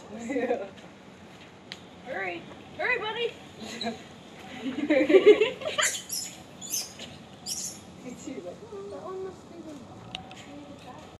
Hurry. Hurry, buddy. That one must be the